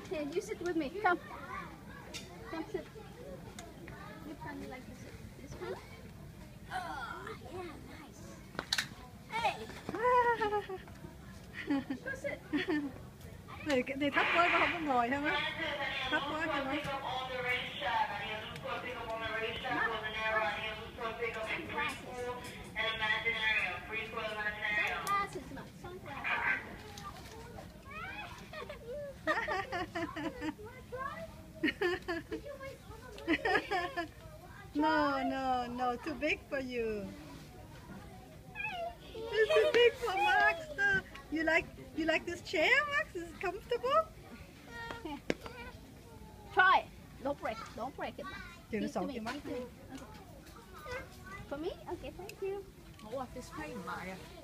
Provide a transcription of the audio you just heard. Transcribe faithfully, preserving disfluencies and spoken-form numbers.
Here, you sit with me. Come. Come sit. Which one you like to sit? This one? Oh, yeah, nice. Hey! Go sit. Này, này thấp quá, con không có ngồi thôi á. Thấp quá cho nó. No, no, no, too big for you. It's too big for Max. Uh, you like you like this chair, Max? Is it comfortable? Try it. Don't break it. Don't break it, Max. Give Give it to me. me. Okay. For me? Okay, thank you. Ngủ à, cái spray mà.